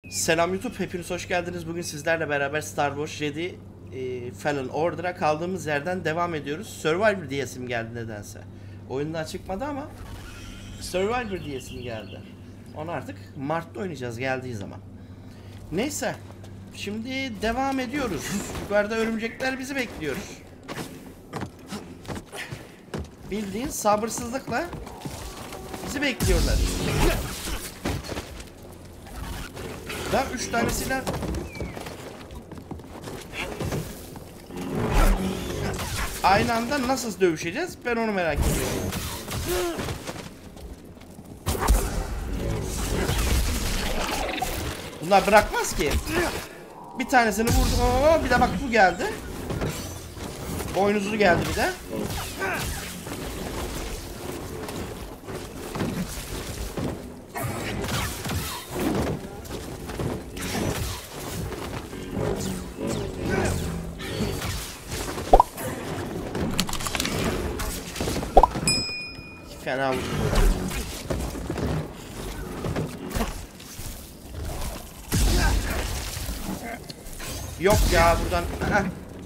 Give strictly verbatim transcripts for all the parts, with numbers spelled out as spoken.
Selam YouTube, hepiniz hoş geldiniz. Bugün sizlerle beraber Star Wars Jedi e, Fallen Order'a kaldığımız yerden devam ediyoruz. Survivor diyesim geldi nedense. Oyundan çıkmadı ama Survivor diyesim geldi. Onu artık Mart'ta oynayacağız geldiği zaman. Neyse, şimdi devam ediyoruz. Yukarıda örümcekler bizi bekliyor. Bildiğin sabırsızlıkla bizi bekliyorlar. Daha üç tanesiyle aynı anda nasıl dövüşeceğiz? Ben onu merak ediyorum. Bunlar bırakmaz ki. Bir tanesini vurdum. Oo, bir de bak bu geldi. Boynuzlu geldi bir de. Fena vurdu. Yok ya buradan. Heh.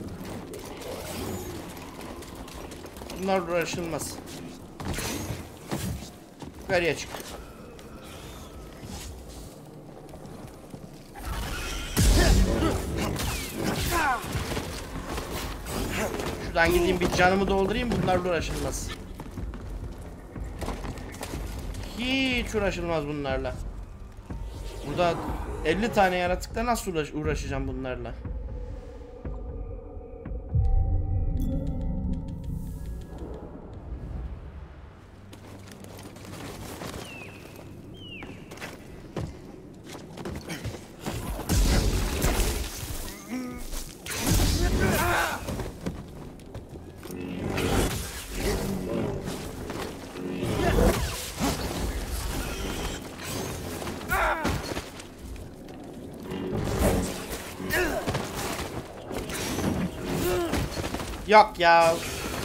Bunlar uğraşılmaz. Yukarıya çık. Şuradan gideyim bir canımı doldurayım, bunlarla uğraşılmaz. Hiç uğraşılmaz bunlarla. Burada elli tane yaratıkla nasıl uğraş uğraşacağım bunlarla? Yok ya.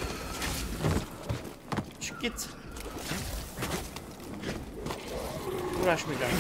Çık git. Uğraşmayacağım.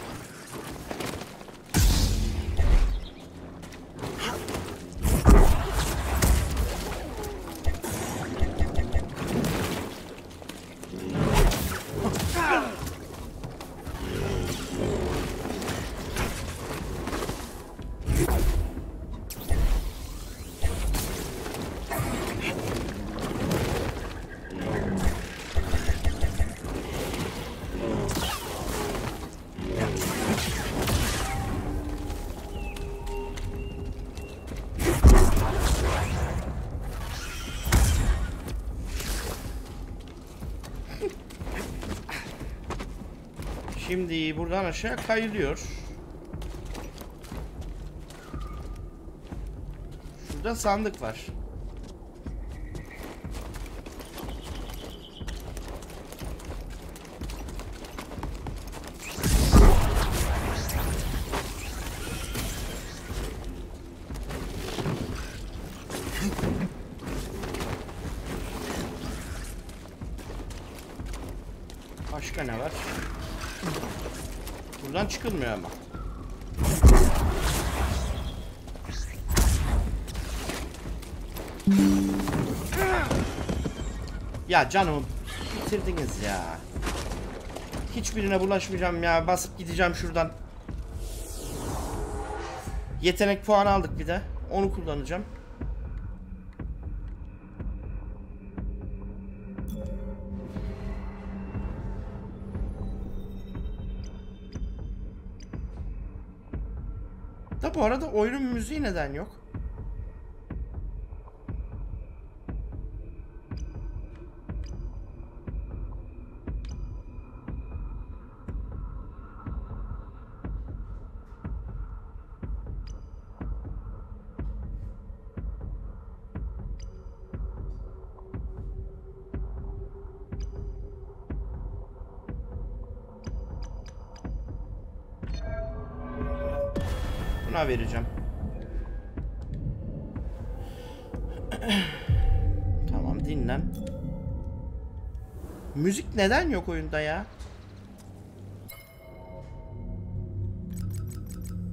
Şimdi buradan aşağı kayılıyor. Şurada sandık var. Başka ne var? Buradan çıkılmıyor ama. Ya canım bitirdiniz ya. Hiçbirine bulaşmayacağım ya. Basıp gideceğim şuradan. Yetenek puanı aldık bir de. Onu kullanacağım. Da bu arada oyunun müziği neden yok? Buna vereceğim. Tamam, dinlen. Müzik neden yok oyunda ya?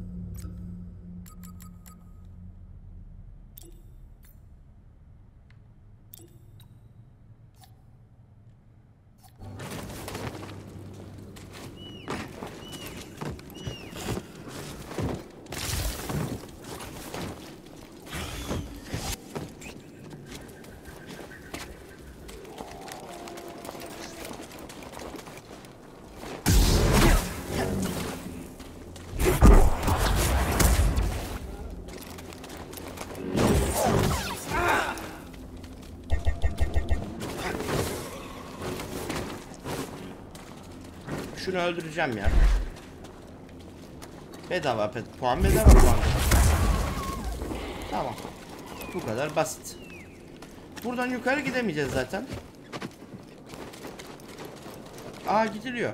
Şunu öldüreceğim ya. Bedava pet. Puan bedava puan. Tamam. Bu kadar basit. Buradan yukarı gidemeyeceğiz zaten. Aa, gidiliyor.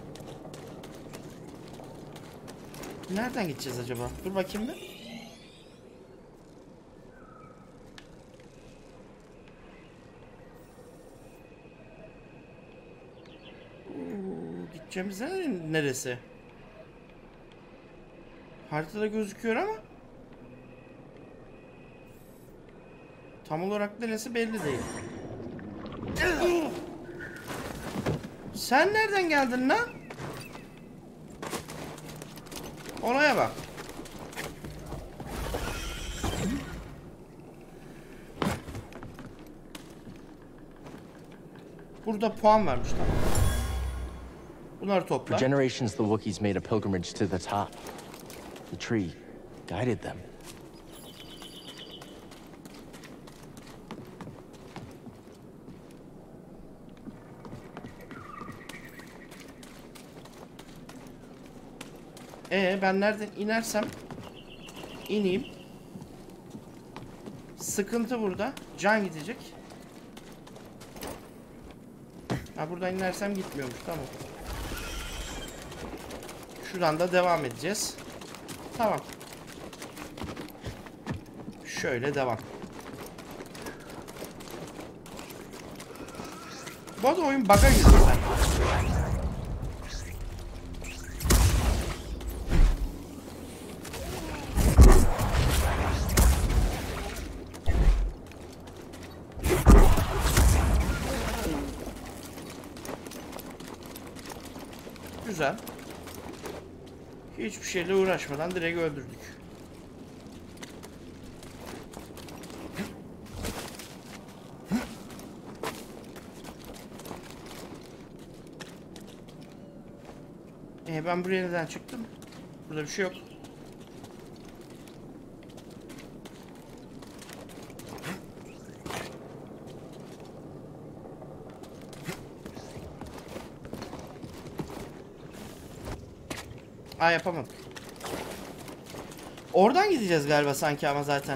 Nereden gideceğiz acaba? Dur bakayım bir. Oo, gideceğimiz yer neresi? Haritada gözüküyor ama tam olarak neresi belli değil. Sen nereden geldin lan? Olaya bak. Burada puan vermiş, tamam. Bunları topla. For generations the Wookiees made a pilgrimage to the top. The tree guided them. Ee, ben nereden inersem ineyim. Sıkıntı burada. Can gidecek. Ha, buradan inersem gitmiyormuş, tamam. Şuradan da devam edeceğiz. Tamam. Şöyle devam. Bu arada oyun bug'a giriyor. Güzel. Hiçbir şeyle uğraşmadan direkt öldürdük. Ee, ben buraya neden çıktım? Burada bir şey yok. Aa, yapamadım. Oradan gideceğiz galiba sanki ama zaten.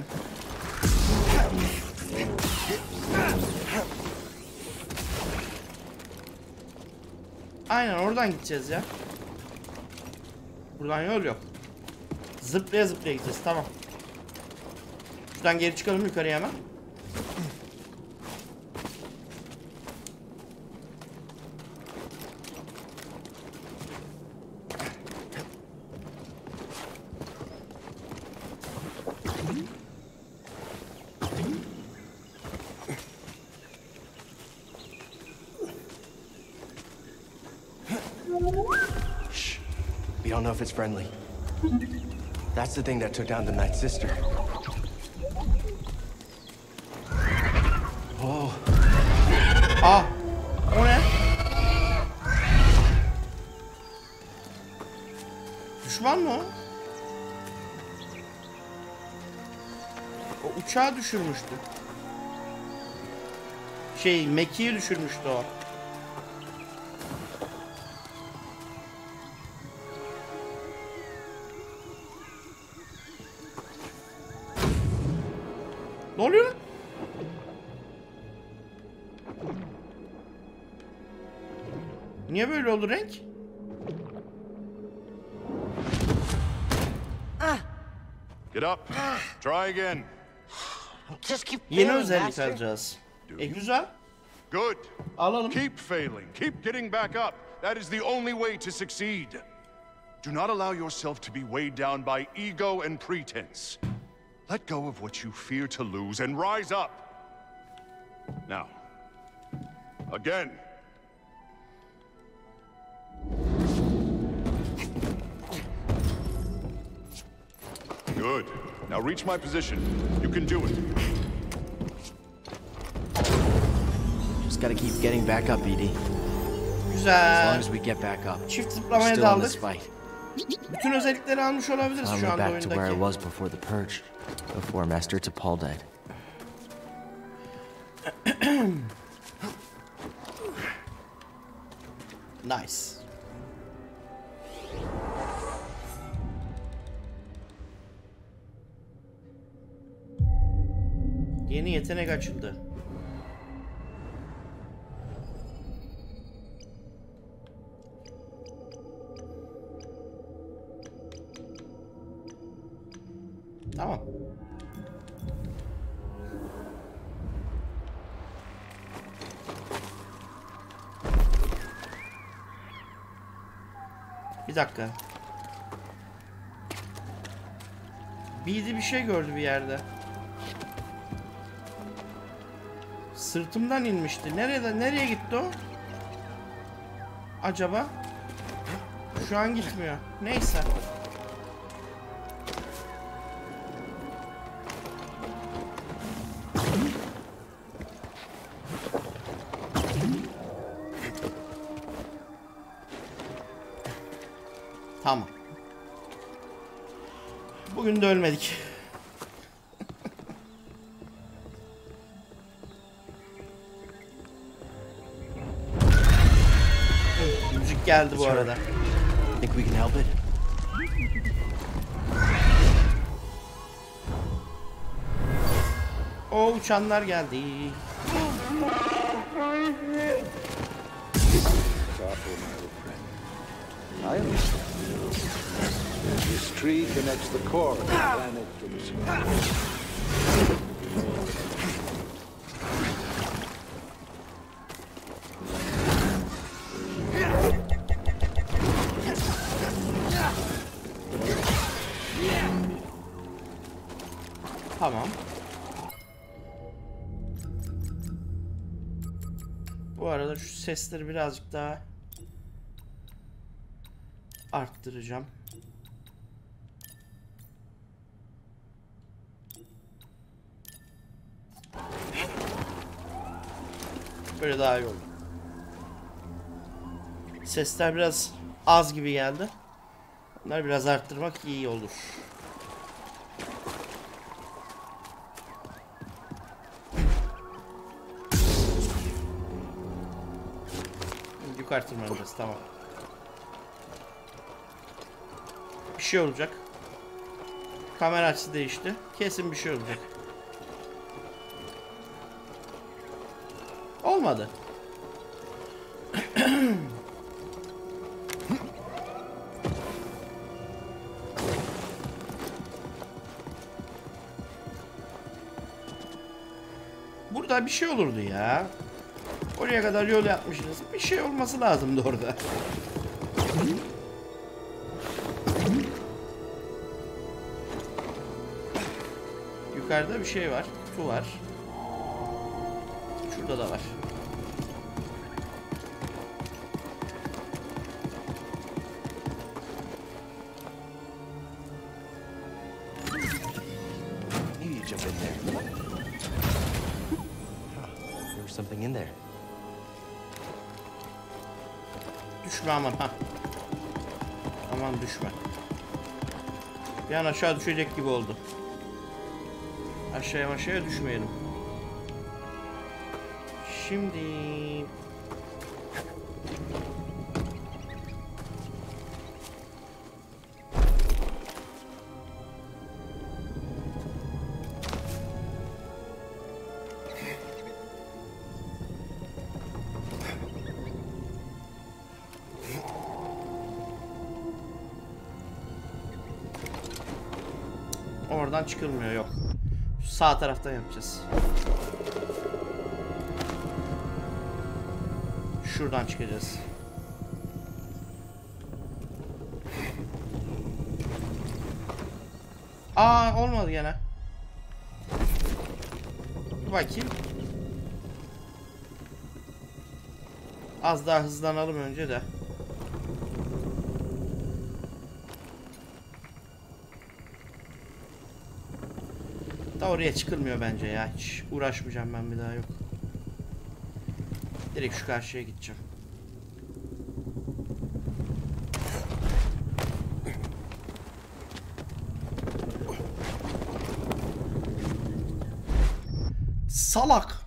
Aynen oradan gideceğiz ya. Buradan yol yok. Zıplaya zıplaya gideceğiz, tamam. Şuradan geri çıkalım yukarıya hemen. We don't know if it's friendly. That's the thing that took down the Night Sister. Whoa. Aa, o ne? Düşman mı o? O uçağı düşürmüştü. Şey, Meki'yi düşürmüştü o. Ne oluyor lan? Niye böyle oldu renk? Get up. Try again. Just keep Yeni failing, özellik Master. alacağız. E güzel. Good. Alalım. Keep failing. Keep getting back up. That is the only way to succeed. Do not allow yourself to be weighed down by ego and pretense. Let go of what you fear to lose and rise up. Now, again. Good. Now reach my position. You can do it. Just gotta keep getting back up, Edie. As long Güzel. as we get back up. Çift We're zıplamaya still in this daldık. fight. Bütün özellikleri almış olabiliriz şu Finally anda back to where I oyundaki. was before the purge. Before Master T'Pol died. Nice. Yeni yetenek açıldı. Tamam. Bir dakika. Bidi bir şey gördü bir yerde. Sırtımdan inmişti. Nerede? Nereye gitti o? Acaba? Şu an gitmiyor. Neyse. Tamam. Bugün de ölmedik. Müzik geldi bu arada. Think we can help it? O uçanlar geldi. I understand. This tree connects the core of the planet to the sun. Tamam. Bu arada şu sesleri birazcık daha arttıracağım. Böyle daha iyi oldu. Sesler biraz az gibi geldi. Bunları biraz arttırmak iyi olur. Yukarı tırmanacağız, tamam. Bir şey olacak. Kamera açısı değişti. Kesin bir şey olacak. Olmadı. Burada bir şey olurdu ya. Oraya kadar yol yapmışsınız. Bir şey olması lazımdı orada. Yukarıda bir şey var. Kutu var. Şurada da var. Maybe you jump in there. There was something in there. Düşme aman ha. Aman düşme. Bir an aşağı düşecek gibi oldu. Aşağıya aşağıya düşmeyelim. Şimdi oradan çıkılmıyor, yok. Şu sağ taraftan yapacağız. Şuradan çıkacağız. Aa, olmadı gene. Dur bakayım. Az daha hızlanalım önce de. Da oraya çıkılmıyor bence ya. Hiç uğraşmayacağım ben bir daha, yok. Direkt şu karşıya gideceğim. Salak.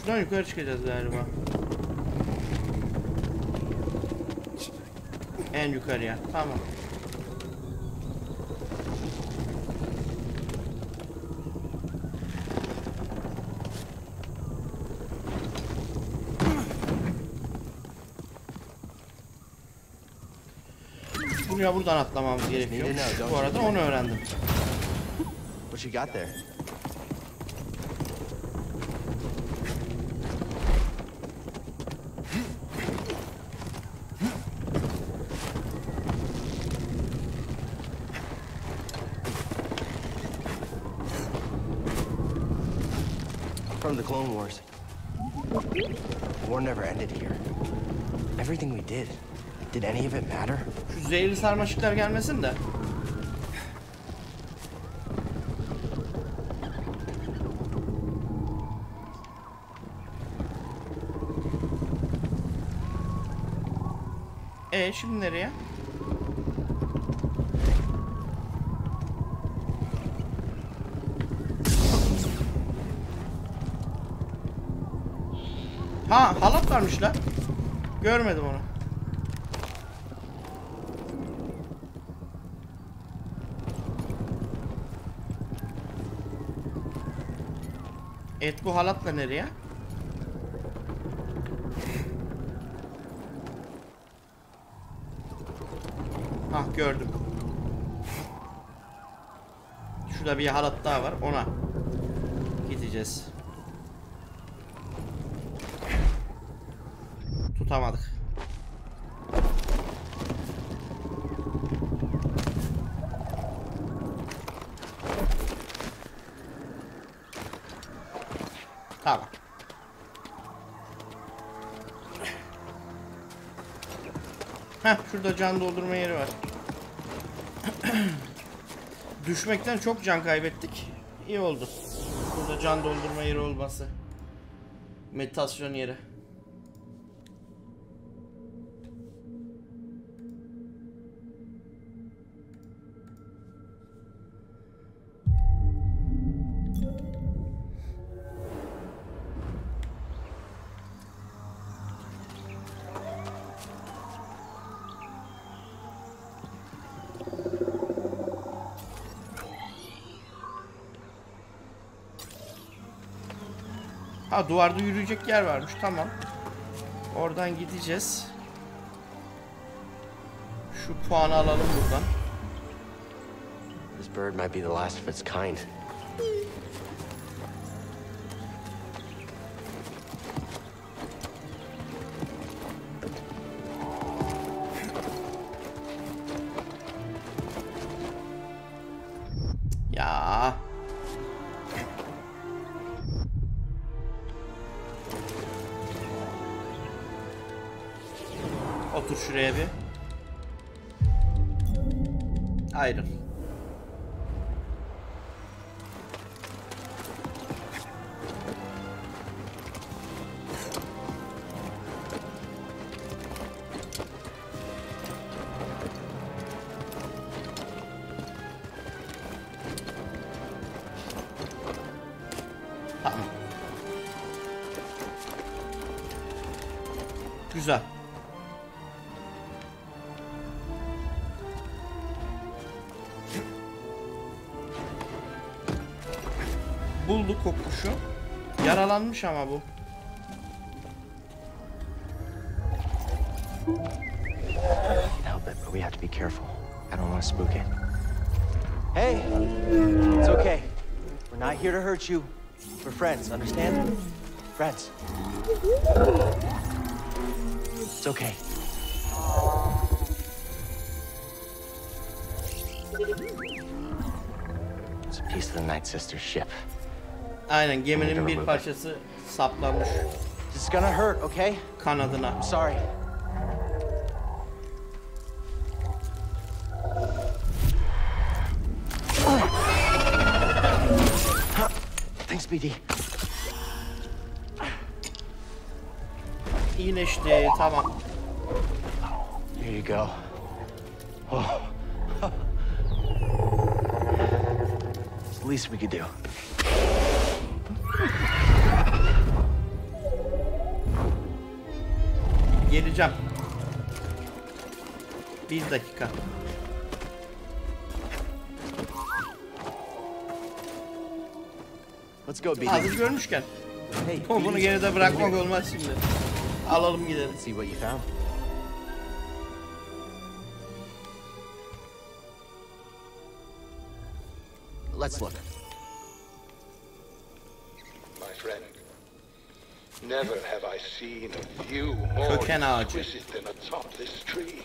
Şuradan yukarı çıkacağız galiba. En yukarıya. Tamam. Buraya buradan atlamamız gerekiyor. Bu arada onu öğrendim. What you got there? From the Clone Wars. The war never ended here. Everything we did, did any of it matter? Şu zehirli sarmaşıklar gelmesin de. E şimdi nereye? Ha, halat varmış lan. Görmedim onu. Evet, bu halatla nereye? Ah, gördüm. Şurada bir halat daha var, ona gideceğiz. Tutamadık. Tamam. Heh, şurada can doldurma yeri var. Düşmekten çok can kaybettik. İyi oldu. Burada can doldurma yeri olması. Meditasyon yeri. Ha, duvarda yürüyecek yer varmış, tamam. Oradan gideceğiz. Şu puanı alalım buradan. This bird might be the last of its kind. Ya. Otur şuraya bir. Ayrıl. Tamam. Güzel. Bulduk kokuşu. Yaralanmış ama bu. Help it, but we have to be careful. I don't want to spook it. Hey, it's okay. We're not here to hurt you. We're friends, understand? Friends. It's okay. It's a piece of the Night Sister's ship. Aynen, geminin bir parçası saplanmış This is gonna hurt, okay? kanadına. I'm sorry. Thanks, B D. İyileşti, tamam. Here you go. Oh. It's the least we could do. Çıkacağım. Bir dakika. Let's go, B D. Hazır görmüşken. Hey, O bunu geride bırakmak olmaz şimdi. Alalım gidelim. Let's see what you found. Let's look. My friend, never have I seen a view more Köken ağacı. exquisite than atop this tree.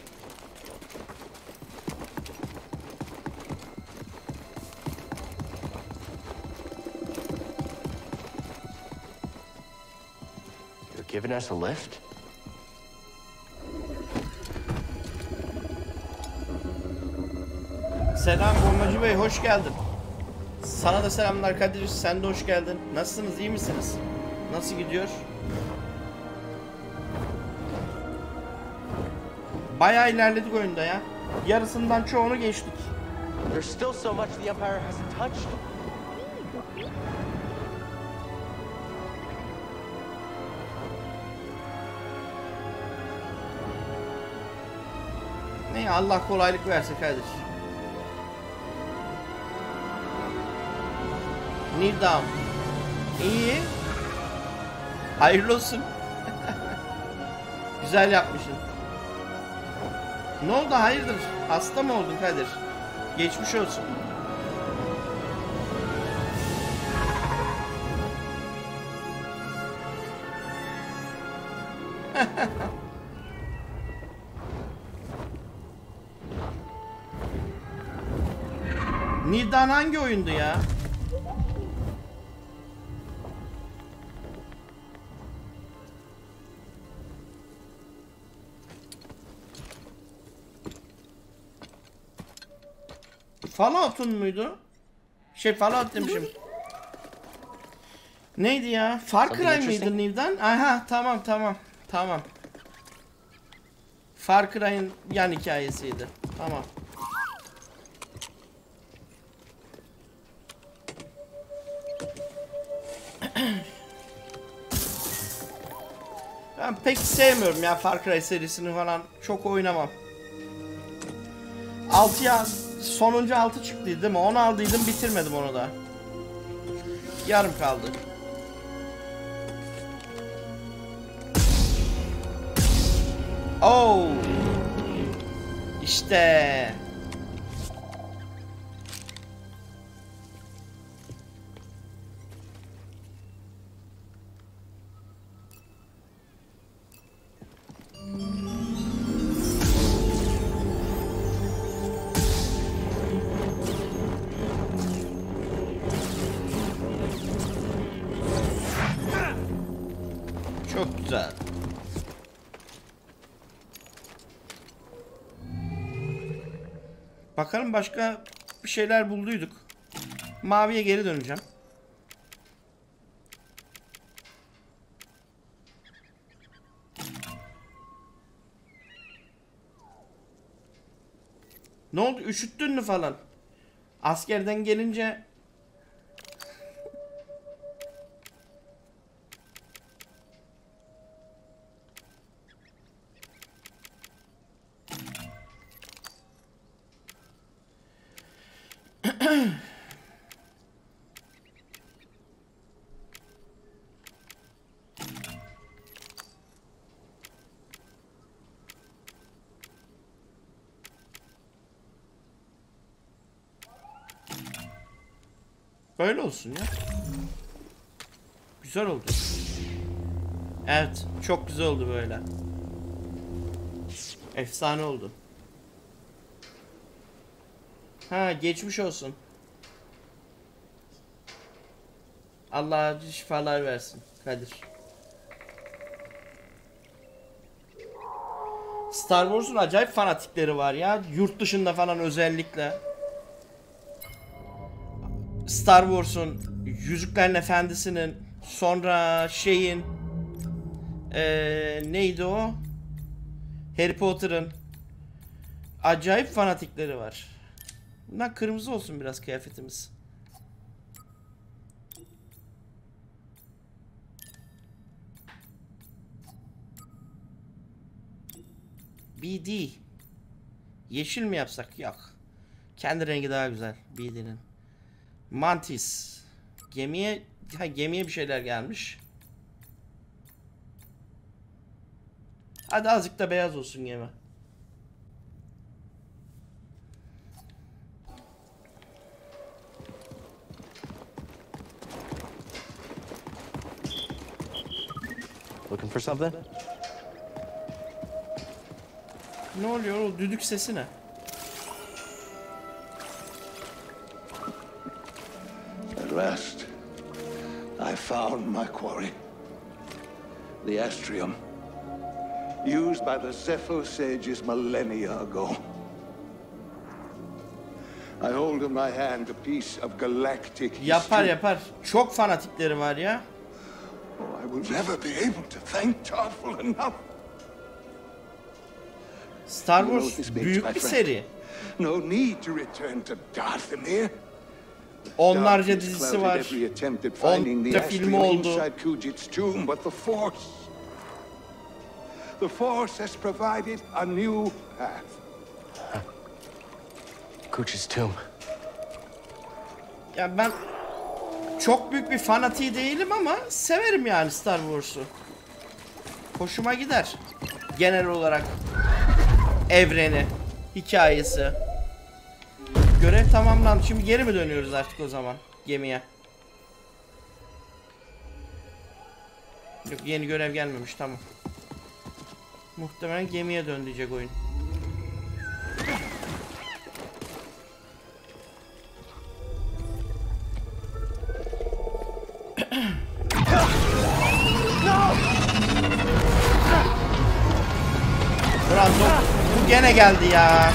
You're giving us a lift? Selam Bombacı Bey, hoş geldin. Sana da selamlar Kadir, sen de hoş geldin. Nasılsınız, iyi misiniz? Nasıl gidiyor? Bayağı ilerledik oyunda ya. Yarısından çoğunu geçtik. There's still so much the Empire hasn't touched. Ne Allah kolaylık verse Kadir. Nidam. İyi. Hayırlı olsun. Güzel yapmışsın. Ne oldu, hayırdır? Hasta mı oldun Kadir? Geçmiş olsun. Nidam hangi oyundu ya? Fallout'un muydu? Şey Fallout demişim. Neydi ya? Far Something Cry interesting? mıydı Niv'den? Aha tamam tamam. Tamam. Far Cry'ın yan hikayesiydi. Tamam. Ben pek sevmiyorum ya Far Cry serisini falan. Çok oynamam. altıya sonuncu altı çıktıydı değil mi? onu aldıydım, bitirmedim onu da. Yarım kaldı. Oh. İşte. Çok güzel. Bakalım başka bir şeyler bulduyduk. Maviye geri döneceğim. Ne oldu? Üşüttün mü falan? Askerden gelince böyle olsun ya. Güzel oldu. Evet, çok güzel oldu böyle. Efsane oldu. Ha, geçmiş olsun. Allah acil şifalar versin Kadir. Star Wars'un acayip fanatikleri var ya. Yurt dışında falan özellikle. Star Wars'un, Yüzüklerin Efendisi'nin, sonra şeyin ee, neydi o? Harry Potter'ın acayip fanatikleri var. Bundan kırmızı olsun biraz kıyafetimiz. B D. Yeşil mi yapsak? Yok. Kendi rengi daha güzel B D'nin. Mantis. Gemiye ha, gemiye bir şeyler gelmiş. Hadi azıcık da beyaz olsun gemi. Looking for something? Ne oluyor o düdük sesi ne? At last, I found my quarry. The Astrium. Used by the Zepho sages millennia ago. I hold in my hand a piece of galactic Yapar history. yapar. Çok fanatikleri var ya. Oh, I will never be able to thank Tarful enough. Star You know Wars what this means, büyük my bir friend? seri. No need to return to Dathomir. Onlarca Darkness dizisi clouded var. every attempt at finding the Onca filmi Astrium oldu. inside Kujit's tomb, but the Force. The Force has provided a new path. Kuch's tomb. Ya ben çok büyük bir fanatiği değilim ama severim yani Star Wars'u. Hoşuma gider. Genel olarak evreni, hikayesi. Görev tamamlandı. Şimdi geri mi dönüyoruz artık o zaman gemiye? Yok, yeni görev gelmemiş, tamam. Muhtemelen gemiye dön diyecek oyun. Brando, bu gene geldi ya.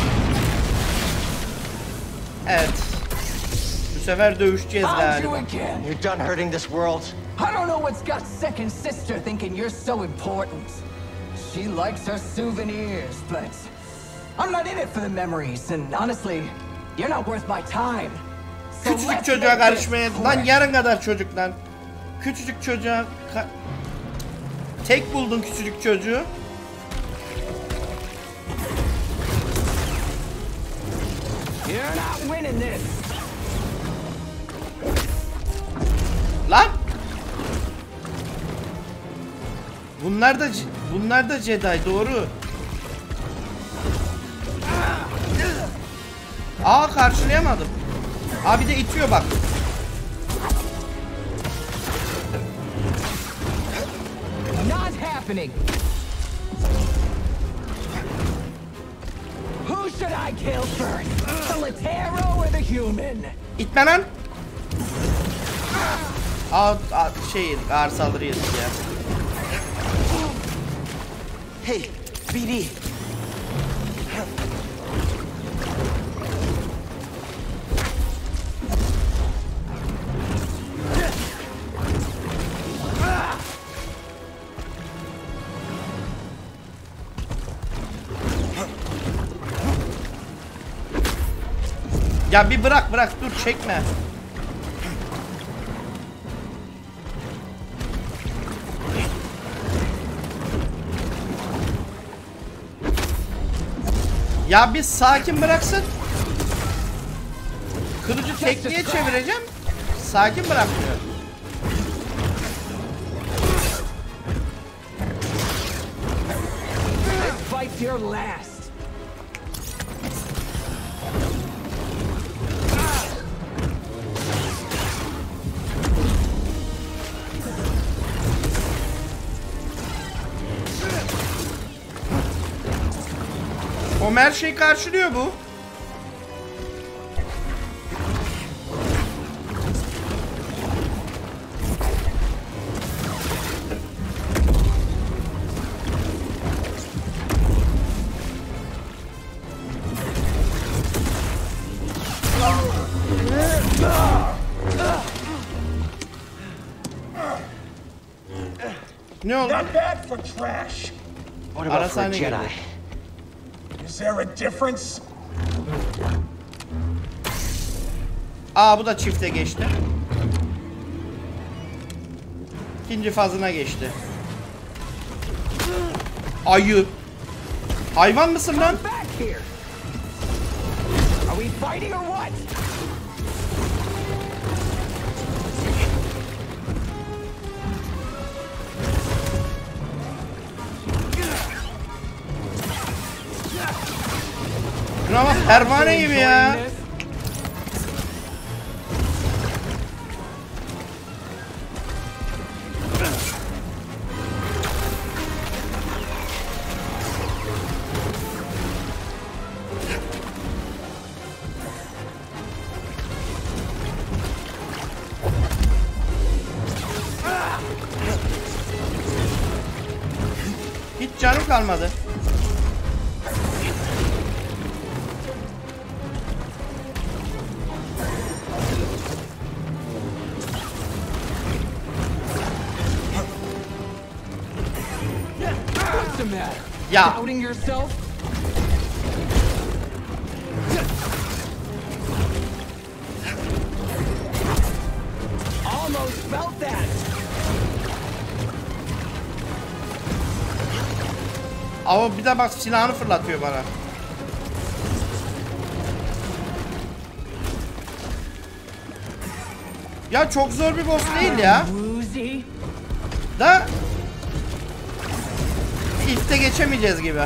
Evet. Bu sefer dövüşeceğiz Found you galiba. again. You're done hurting this world. I don't know what's got second sister thinking you're so important. She likes her souvenirs, but I'm not in it for the memories, and honestly, you're not worth my time. So Küçücük let's çocuğa make this karışmaya lan, quick. yarın kadar çocuk lan. Küçücük çocuğa ka- tek buldun küçücük çocuğu. You're not winning this. Lan! Bunlar da bunlar da Jedi, doğru. Aa, karşılayamadım. Abi de itiyor bak. Not happening. Who should I kill first? The Latero or the human? İtme lan. Aa, aa şey, ağır saldırı yedik ya. Hey, B D. Ya bir bırak bırak, dur, çekme. Ya bir sakin bıraksın. Kılıcı tekniğe çevireceğim. Sakin bırakmıyor. This fight's your last. O her şeyi karşılıyor bu. Ne oldu? Not bad for trash. What about for a Arasane Jedi? girdi. Is there a difference? Aa, bu da çifte geçti. İkinci fazına geçti. Ayı. Hayvan mısın lan? Back here. Are we fighting or what? Şuna bak, pervane gibi ya. Hiç canım kalmadı. What's the matter? Ya. Doubting yourself? Almost felt that. Ama bir de bak, silahını fırlatıyor bana. Ya çok zor bir boss değil ya. Woozy. Da ilk de geçemeyeceğiz gibi.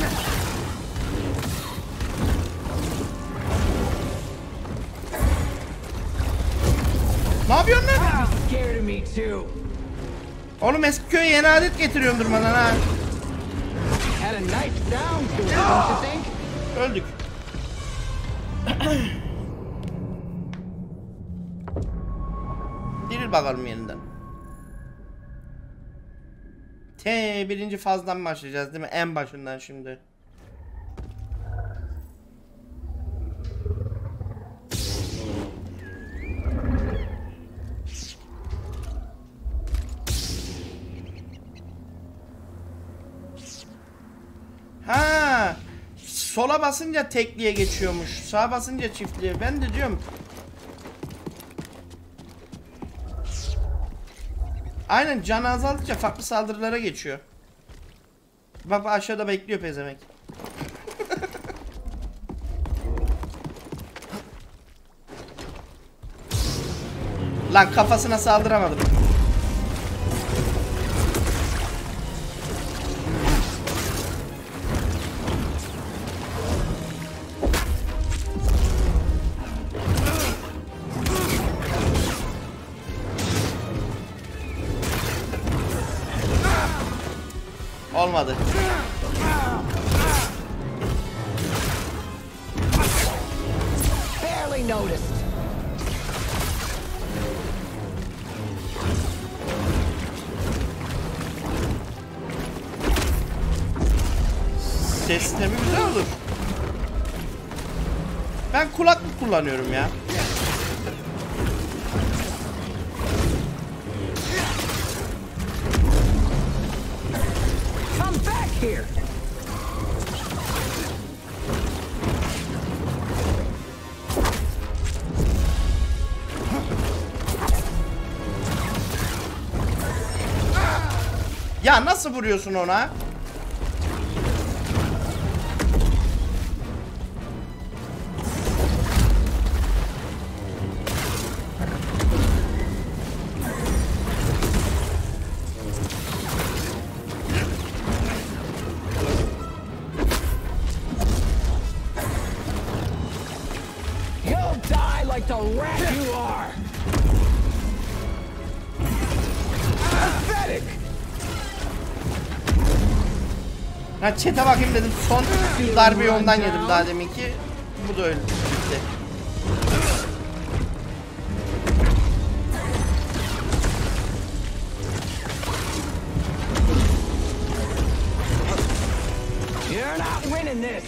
Ne yapıyorsun lan? Scared of me too. Oğlum eski köye yeni adet getiriyorum durmadan ha. Had a nice sound to it, don't you think? Öldük. Diril bakalım yeniden. T birinci fazdan başlayacağız değil mi? En başından şimdi. Ha, sola basınca tekliğe geçiyormuş. Sağa basınca çiftliğe. Ben de diyorum. Aynen, canı azaldıkça farklı saldırılara geçiyor. Bak aşağıda bekliyor pezemek. Lan kafasına saldıramadım. Olmadı. Barely noticed. Ses sistemi güzel olur. Ben kulaklık kullanıyorum ya. Come back here. Ya nasıl vuruyorsun ona? You'll die like the rat you are. Pathetic. Ha, çete bakayım dedim. Son darbeyi ondan yedim daha deminki. Bu da öyle gitti. You're not winning this.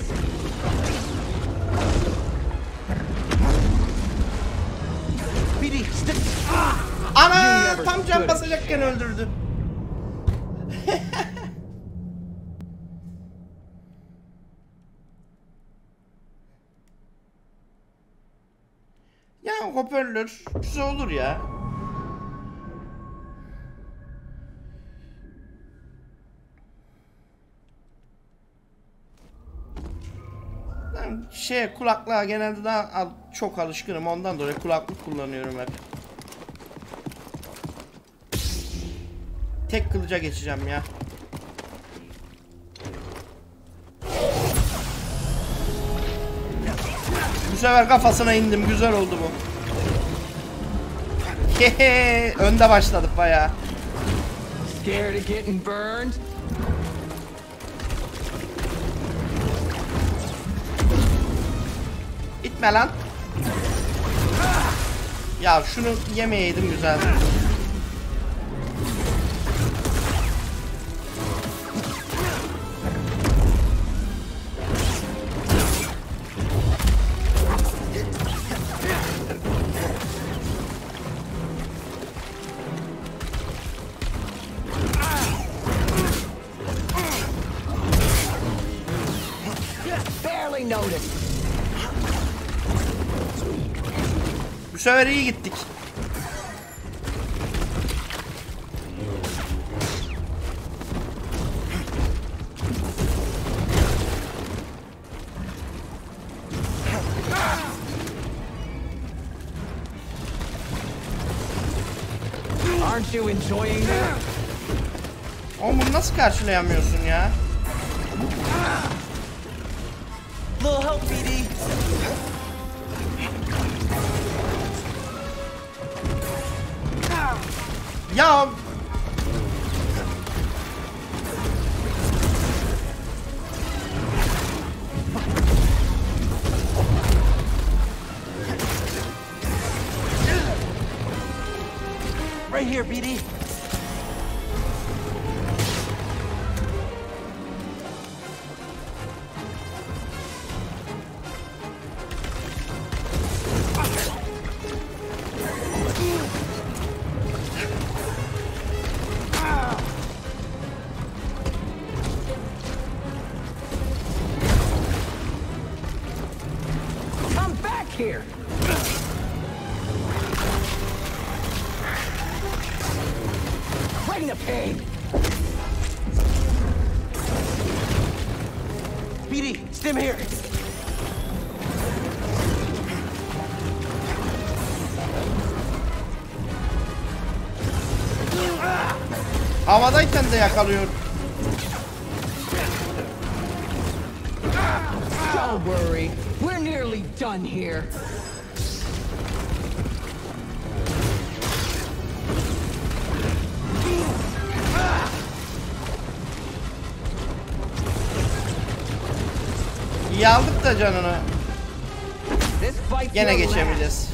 Speedy, stick. Ana, tam can basacakken öldürdü. Ya hoparlör güzel olur ya. Ben şey kulaklığa genelde daha al, çok alışkınım, ondan dolayı kulaklık kullanıyorum hep. Tek kılıca geçeceğim ya. Bu sefer kafasına indim, güzel oldu bu. Hehe, önde başladık bayağı. Scared of getting burned? İtme lan. Ya şunu yemeyeydim güzel. Barely noticed. Bu sefer iyi gittik. Aren't you enjoying that? Oğlum bunu nasıl karşılayamıyorsun ya? Little help, B D. Ya Right here, B D. Come back here! Bring the pain! B D, stim here. havadayken de yakalıyor. Don't worry, we're nearly done here. İyi aldık da canını. This fight Gene will last. geçemeyeceğiz.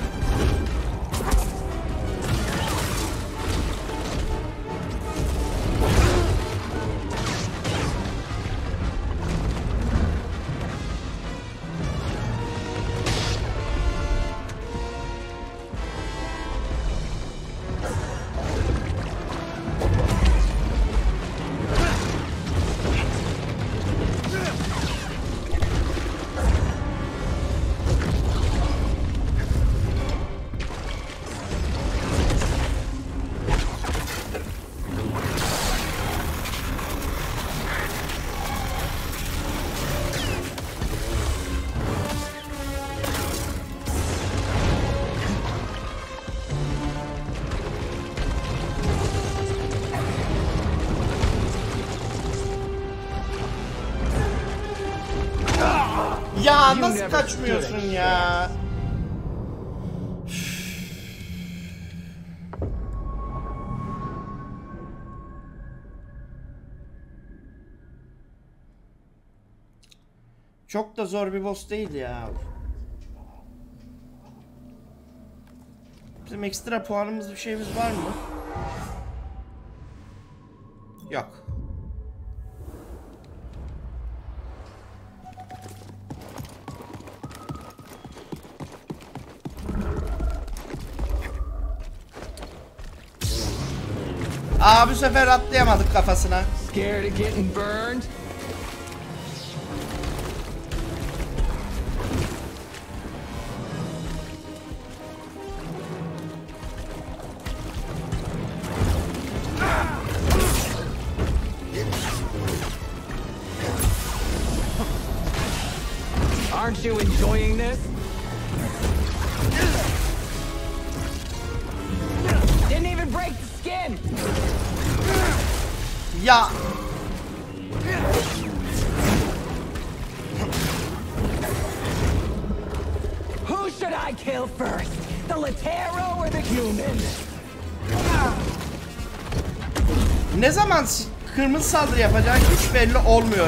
Ya nasıl kaçmıyorsun ya? Çok da zor bir boss değil ya. Bizim ekstra puanımız bir şeyimiz var mı? Yok. Aa, bu sefer atlayamadık kafasına. Scared of getting burned? Aren't you enjoying this? Didn't even break the skin. Ya. Who should I kill first? The Latero or the human? Ne zaman kırmızı saldırı yapacağı hiç belli olmuyor.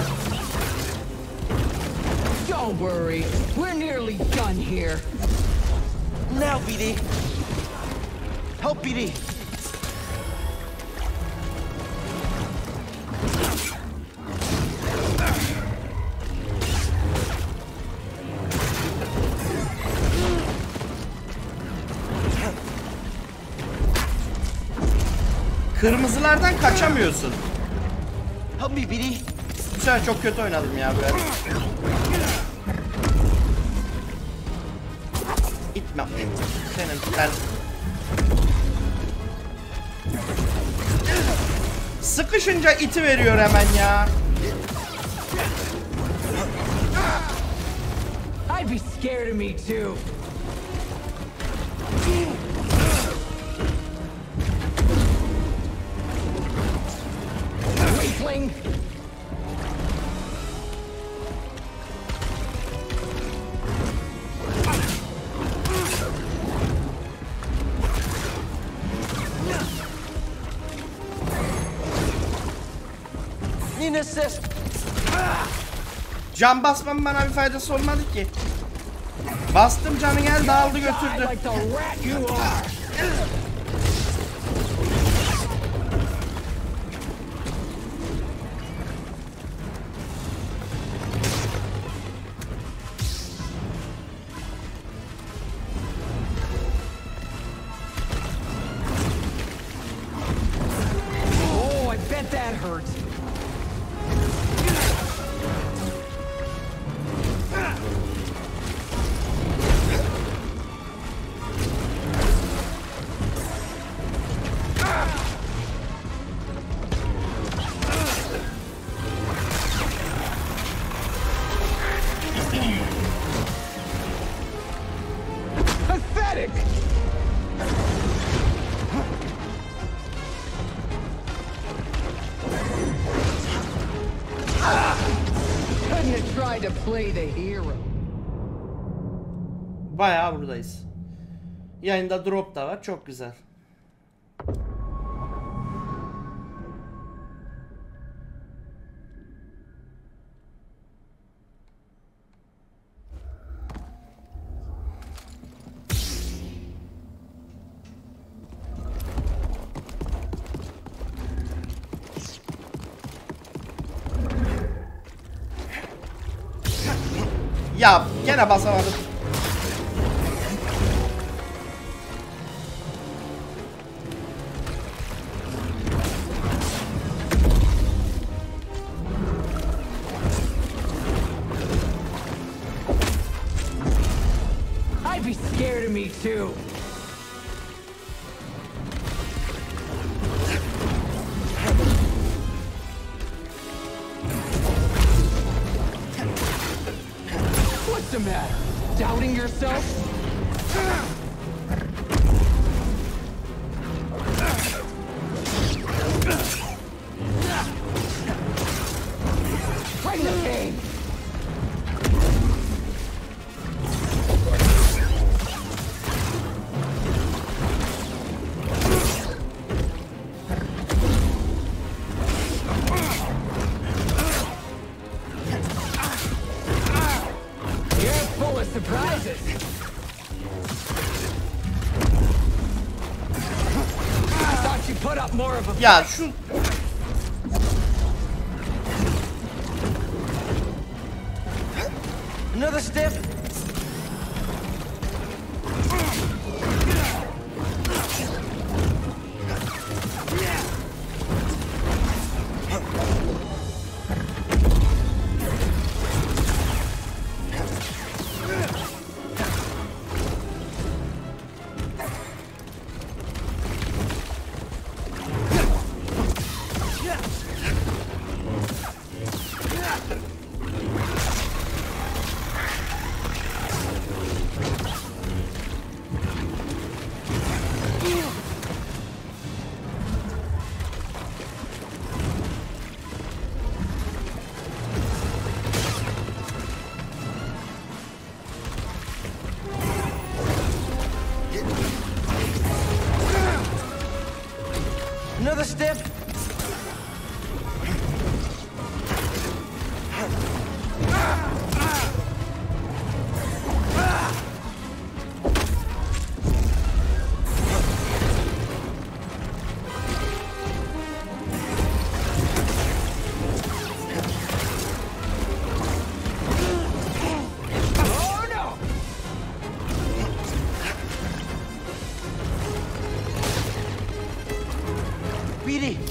Don't worry, we're nearly done here. Now, B D. Help B D. Kırmızılardan kaçamıyorsun. Help me, B D. Bu sefer çok kötü oynadım ya böyle. İtme. Senin ben... Sıkışınca iti veriyor hemen ya. I'd be scared of me too. Weakling. Need an assist. Can basmam bana bir faydası olmadı ki. Bastım, canı geldi, aldı götürdü. Like the rat you are. Oh, I bet that hurt. Pathetic! Couldn't have tried to play the hero. Bayağı buradayız. Yayında drop da var, çok güzel. Ya gene basamadım. I'd be scared of me too. What's the matter? Doubting yourself? Bring the pain! You're full of surprises. I thought you put up more of a Ya şu Another stiff.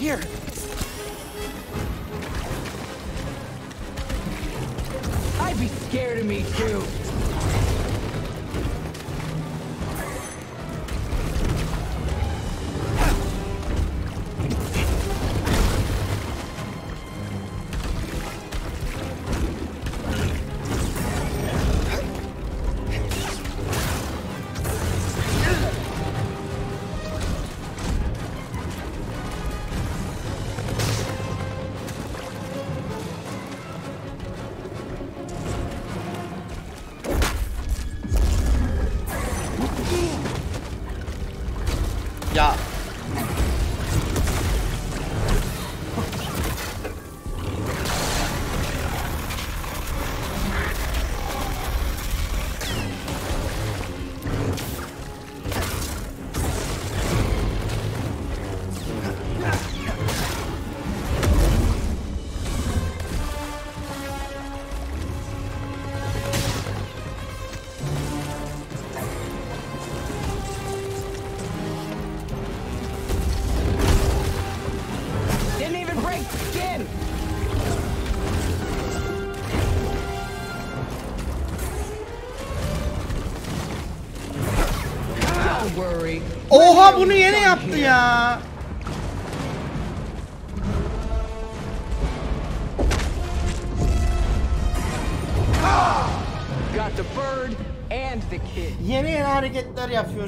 Here. I'd be scared of me too. Ya. Didn't even break skin. Don't worry. Oha, bunu yeni yaptı ya. Got the bird and the kid. Yeni yeni hareketler yapıyor.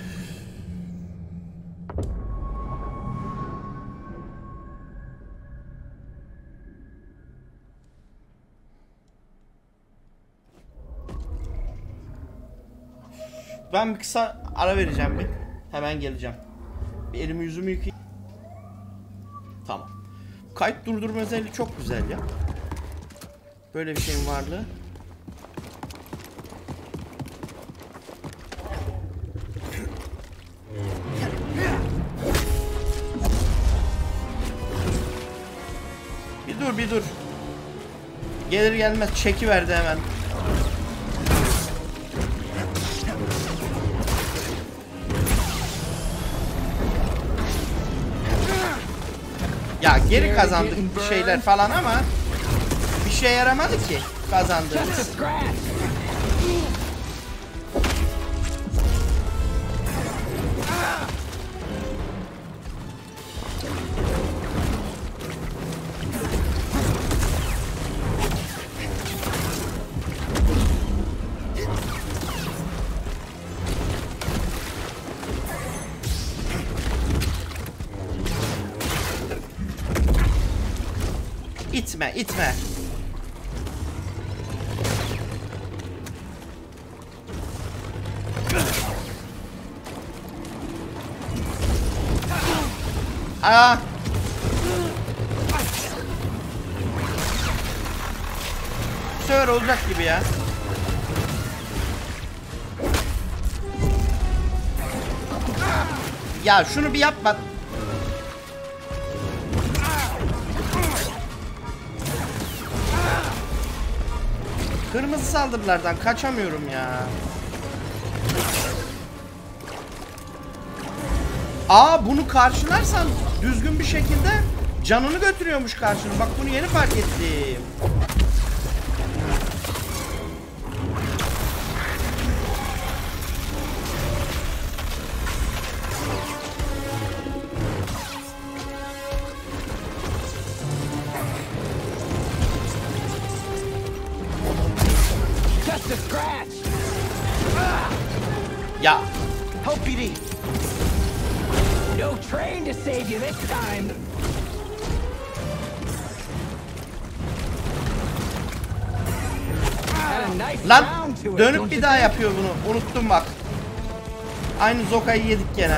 Ben bir kısa ara vereceğim bir. Hemen geleceğim. Bir elimi yüzümü yıkayayım. Tamam. Kayıt durdurma özelliği çok güzel ya. Böyle bir şeyin varlığı. Bir dur bir dur. Gelir gelmez çekiverdi hemen. Ya geri kazandık şeyler falan ama bir şey yaramadı ki kazandığımız. Just a scratch. İtme, itme. Aa. Bu sefer olacak gibi ya. Ya şunu bir yapma. Kırmızı saldırılardan kaçamıyorum ya. Aa, bunu karşılarsan düzgün bir şekilde canını götürüyormuş karşına. Bak bunu yeni fark ettim. Just a scratch. Ya. Help B D. No train to save you this time. Had a nice Lan sound to it, dönüp don't bir you daha think? yapıyor bunu. Unuttum bak. Aynı Zoka'yı yedik gene.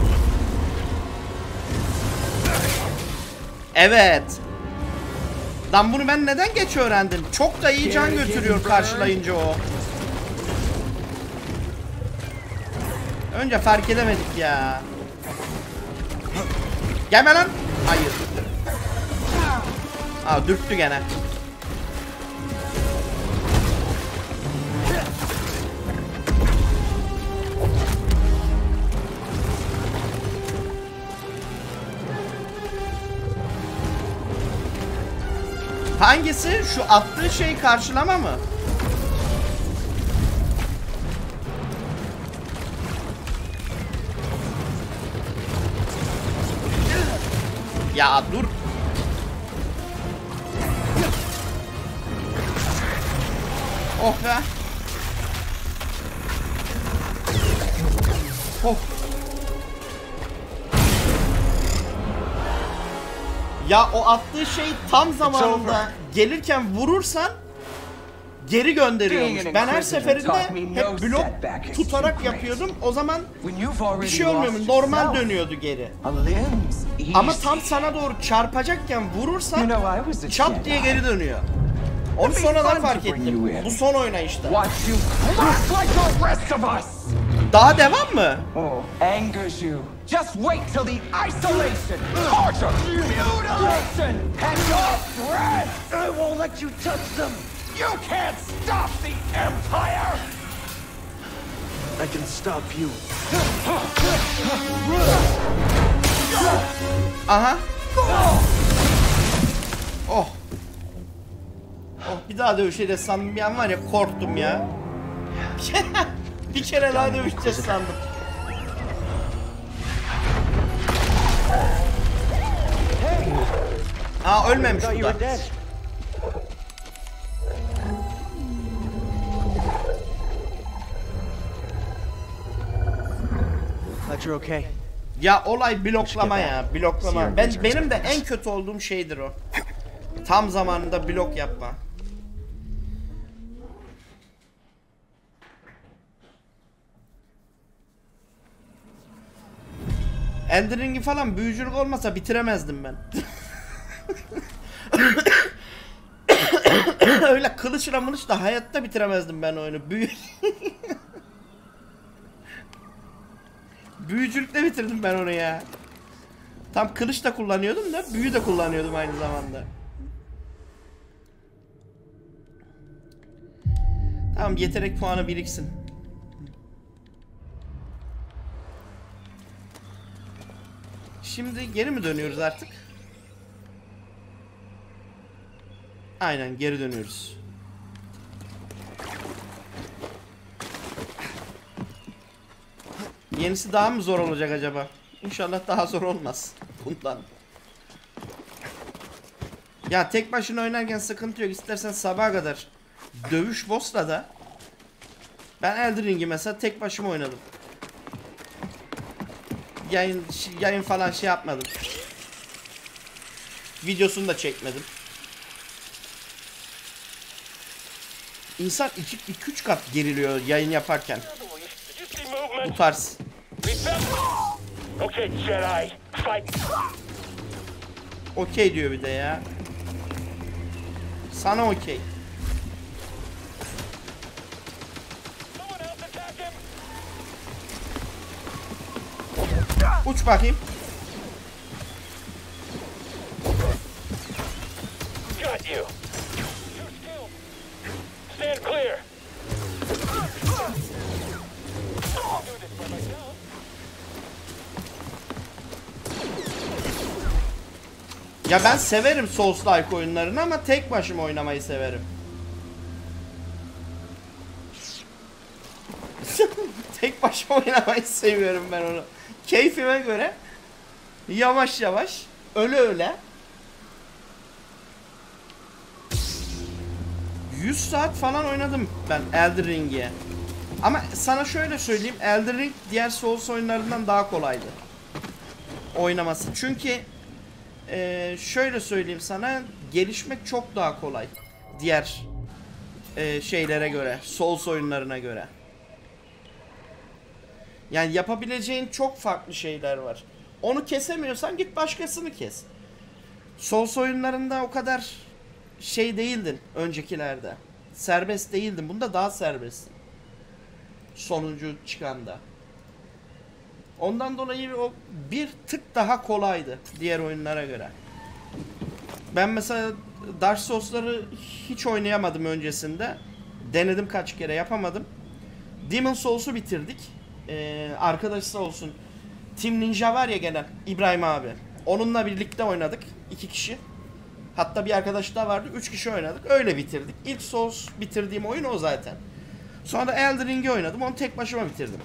Evet. Lan bunu ben neden geç öğrendim? Çok da iyi can götürüyor karşılayınca o. Önce fark edemedik ya. Gelme lan. Hayır. Aa dürttü gene. Hangisi? Şu attığı şeyi karşılama mı? Ya dur. Oh be. Oh. Ya o attığı şey tam zamanında gelirken vurursan geri gönderiyormuş. Ben her seferinde hep blok tutarak yapıyordum. O zaman bir şey olmuyormuş. Normal dönüyordu geri. Ama tam sana doğru çarpacakken vurursan çat diye geri dönüyor. Onu sonradan fark ettim. Bu son oynayışta. Daha devam mı? Angers you. Just wait till the isolation, torture, mutilation, and your breath! I won't let you touch them! You can't stop the Empire! I can stop you. Aha. Oh. Oh bir daha dövüşeceğiz sandım. Bir an var ya korktum ya. Bir kere daha dövüşeceğiz sandım. Aa ölmemiş bu da. Okay. Ya olay bloklama ya, bloklama. Ben benim de en kötü olduğum şeydir o. Tam zamanında blok yapma. Elden Ring'i falan büyücülük olmasa bitiremezdim ben. Öyle kılıçla mılıçla hayatta bitiremezdim ben oyunu. Büyü... Büyücülükle bitirdim ben onu ya. Tam kılıç da kullanıyordum da büyü de kullanıyordum aynı zamanda. Tamam yetenek puanı biriksin. Şimdi geri mi dönüyoruz artık? Aynen geri dönüyoruz. Yenisi daha mı zor olacak acaba? İnşallah daha zor olmaz bundan. Ya tek başına oynarken sıkıntı yok. İstersen sabaha kadar dövüş boss'la da. Ben Elden Ring'i mesela tek başıma oynadım. Yayın yayın falan şey yapmadım. Videosunu da çekmedim. İnsan iki üç kat geriliyor yayın yaparken. Bu tarz. Okay, Jedi, fight. Okey diyor bir de ya. Sana okey. Uç bakayım. Got you. Stand clear. Ya ben severim Souls-like oyunlarını ama tek başıma oynamayı severim. Tek başıma oynamayı seviyorum ben onu. Keyfime göre yavaş yavaş öyle öyle yüz saat falan oynadım ben Elden Ring'e. Ama sana şöyle söyleyeyim, Elden Ring diğer Souls oyunlarından daha kolaydı oynaması. Çünkü Ee, şöyle söyleyeyim sana, gelişmek çok daha kolay diğer e, şeylere göre, Souls oyunlarına göre. Yani yapabileceğin çok farklı şeyler var. Onu kesemiyorsan git başkasını kes. Souls oyunlarında o kadar şey değildin öncekilerde. Serbest değildin. Bunda daha serbest. Sonuncu çıkanda. Ondan dolayı o bir tık daha kolaydı diğer oyunlara göre. Ben mesela Dark Souls'ları hiç oynayamadım öncesinde. Denedim kaç kere, yapamadım. Demon Souls'u bitirdik. Ee, arkadaş sağ olsun. Team Ninja var ya gene, İbrahim abi. Onunla birlikte oynadık. iki kişi. Hatta bir arkadaş daha vardı. Üç kişi oynadık. Öyle bitirdik. İlk Souls bitirdiğim oyun o zaten. Sonra da Elden Ring'i oynadım. Onu tek başıma bitirdim.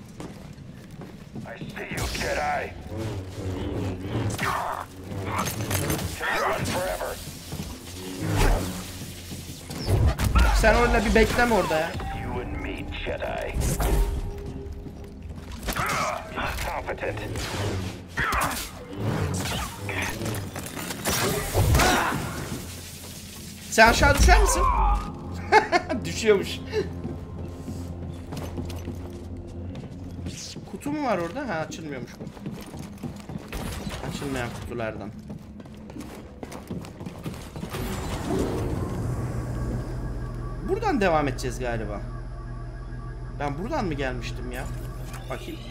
I see you, Jedi. Can't run forever. Sen öyle bir bekleme orada ya. You and me, Jedi. Competent. Sen aşağı düşer misin? Düşüyormuş. Kutu mu var orada? Ha, açılmıyormuş bu. Açılmayan kutulardan. Buradan devam edeceğiz galiba. Ben buradan mı gelmiştim ya? Bakayım.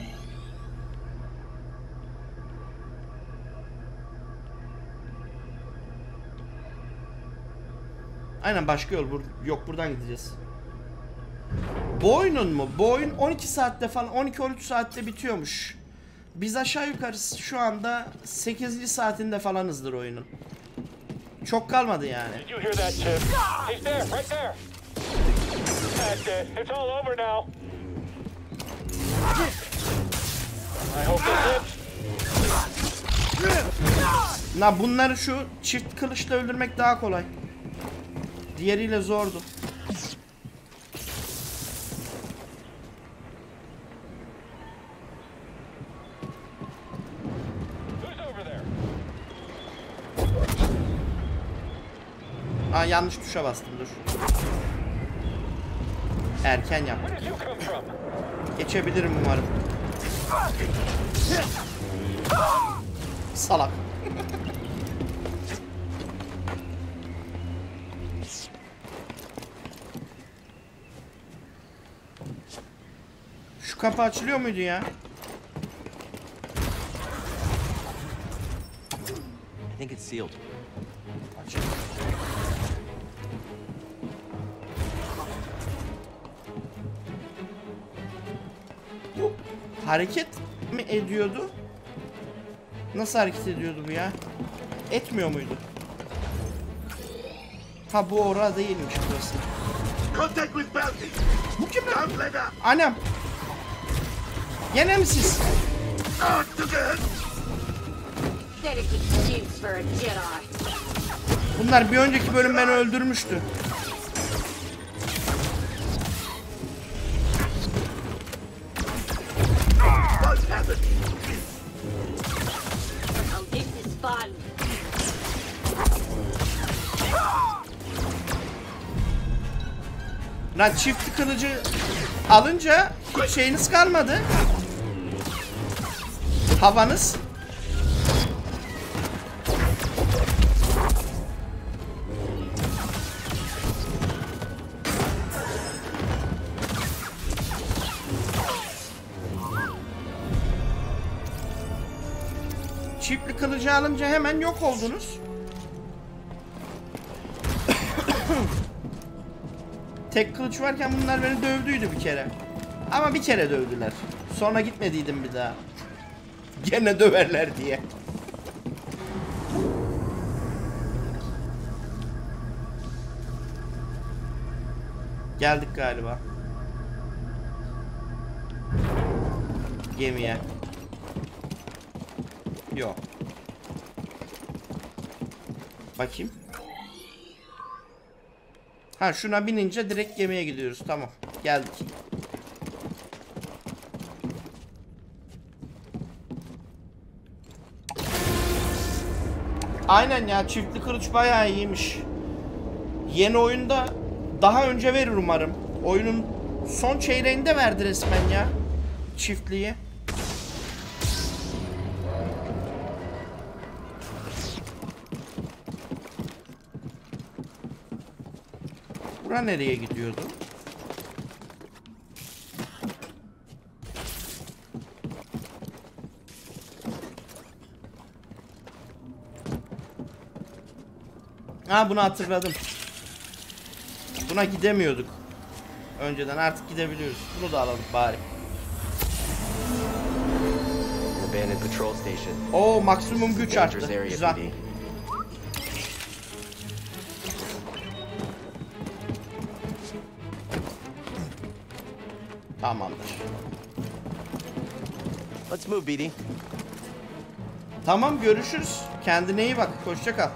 Aynen, başka yol bur yok, buradan gideceğiz. Bu oyunun mu? Bu oyun on iki saatte falan, on iki on üç saatte bitiyormuş. Biz aşağı yukarı şu anda sekizinci saatinde falanızdır oyunun. Çok kalmadı yani. Did you hear that, Chip? He's there, right there. That's it. It's all over now. I hope that's it. Na bunları şu çift kılıçla öldürmek daha kolay. Diğeriyle zordu. Who's over there? Aa, yanlış tuşa bastım, dur. Erken yap. Where did you come from? Geçebilirim umarım. Salak. Şu kapı açılıyor muydu ya? I think it's sealed. Açıldı. Bu hareket mi ediyordu? Nasıl hareket ediyordu bu ya? Etmiyor muydu? Ha, bu orada değilmiş burası. Contact with Bounty! Bu kim lan? Don't let up! Anam! Gene mi siz? Oh, took a hit! That excuse for a Jedi. Bunlar bir önceki bölüm beni öldürmüştü. What happened? Oh, this is fun. Lan çift kılıcı alınca hiç şeyiniz kalmadı. Havanız. Çiftli kılıcı alınca hemen yok oldunuz. Tek kılıç varken bunlar beni dövdüydü bir kere. Ama bir kere dövdüler. Sonra gitmediydim bir daha. Gene döverler diye. Geldik galiba. Gemiye. Yok. Bakayım. Ha, şuna binince direkt gemiye gidiyoruz. Tamam. Geldik. Aynen ya, çiftli kılıç bayağı iyiymiş. Yeni oyunda daha önce verir umarım. Oyunun son çeyreğinde verdi resmen ya. Çiftliği. Bura nereye gidiyordu? Ha, bunu hatırladım. Buna gidemiyorduk önceden, artık gidebiliyoruz. Bunu da alalım bari. Abandoned patrol station. Oo, maksimum güç arttı. Dangerous area, Güzel. P D. Tamamdır. Let's move, B D. Tamam, görüşürüz. Kendine iyi bak. Hoşça kal.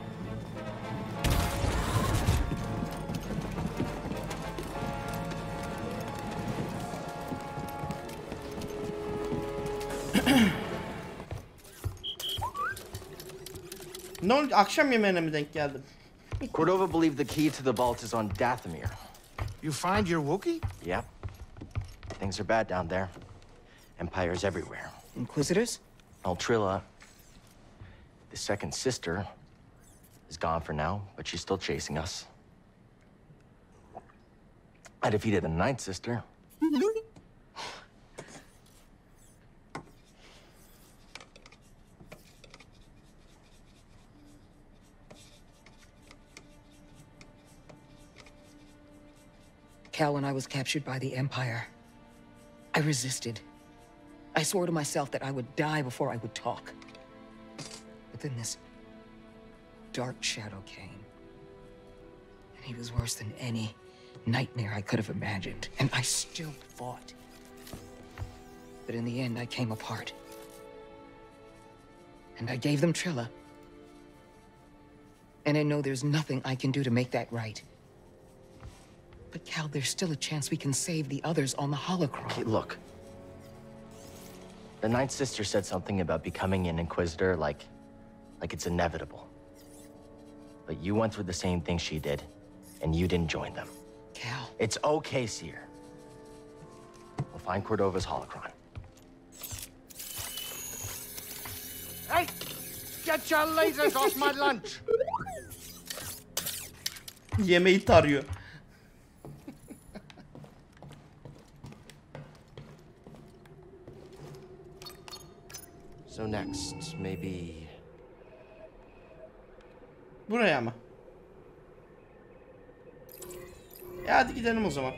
Ne oldu? Akşam yemeğine mi denk geldim? Cordova believed the key to the vault is on Dathomir. You find your Wookiee? Yep. Things are bad down there. Empires everywhere. Inquisitors? Altrilla, the second sister, is gone for now, but she's still chasing us. I defeated the ninth sister. Cal, when I was captured by the Empire, I resisted. I swore to myself that I would die before I would talk. But then this dark shadow came. And he was worse than any nightmare I could have imagined. And I still fought. But in the end, I came apart. And I gave them Trilla. And I know there's nothing I can do to make that right. But Cal, there's still a chance we can save the others on the holocron. Okay, look. The ninth sister said something about becoming an Inquisitor like... like it's inevitable. But you went through the same thing she did, and you didn't join them. Cal. It's okay, Seer. We'll find Cordova's holocron. Hey! Get your lasers off my lunch! Yemeği tarıyor. So next, maybe... Buraya mı? E hadi gidelim o zaman.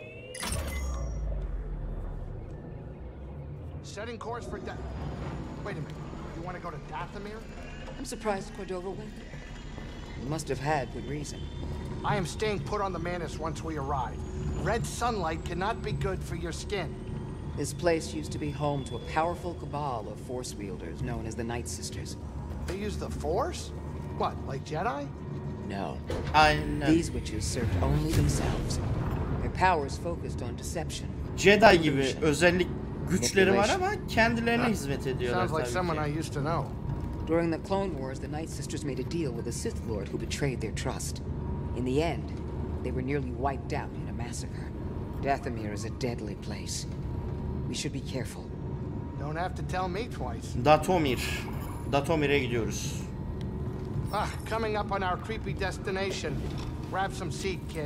Setting course for Da... Wait a minute. You want to go to Dathomir? I'm surprised Cordova went there. He must have had good reason. I am staying put on the Mantis once we arrive. Red sunlight cannot be good for your skin. This place used to be home to a powerful cabal of Force wielders known as the Night Sisters. They use the Force? What, like Jedi? No. Aynen. These witches served only themselves. Their powers focused on deception. Jedi gibi özellik güçleri var ama kendilerine hizmet ediyorlar Sounds like tabii someone ki. I used to know. During the Clone Wars, the Night Sisters made a deal with a Sith Lord who betrayed their trust. In the end, they were nearly wiped out in a massacre. Dathomir is a deadly place. We should be careful. Don't have to tell me twice. Datomir. Datomir'e gidiyoruz. Ah, coming up on our creepy destination. Grab some seat, kid.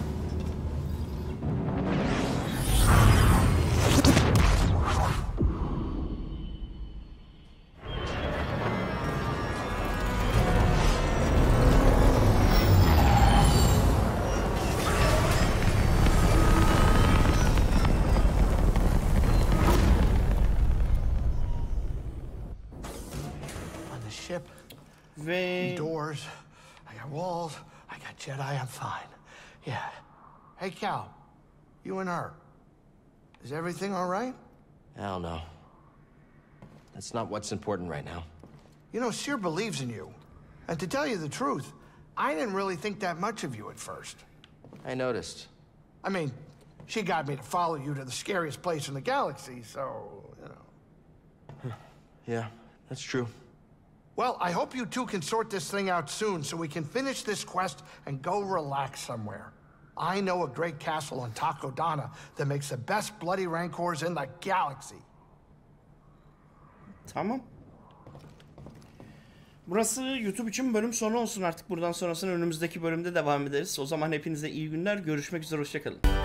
Ship. Ve Doors. I got walls. I got Jedi. I'm fine. Yeah. Hey, Cal. You and her. Is everything all right? Hell no. That's not what's important right now. You know, Seer believes in you. And to tell you the truth, I didn't really think that much of you at first. I noticed. I mean, she got me to follow you to the scariest place in the galaxy, so, you know. Yeah, that's true. Well, I hope you two can sort this thing out soon so we can finish this quest and go relax somewhere. I know a great castle on Takodana that makes the best bloody rancors in the galaxy. tamam. Burası YouTube için bölüm sonu olsun artık. Buradan sonrasını önümüzdeki bölümde devam ederiz. O zaman hepinize iyi günler. Görüşmek üzere. Hoşça kalın.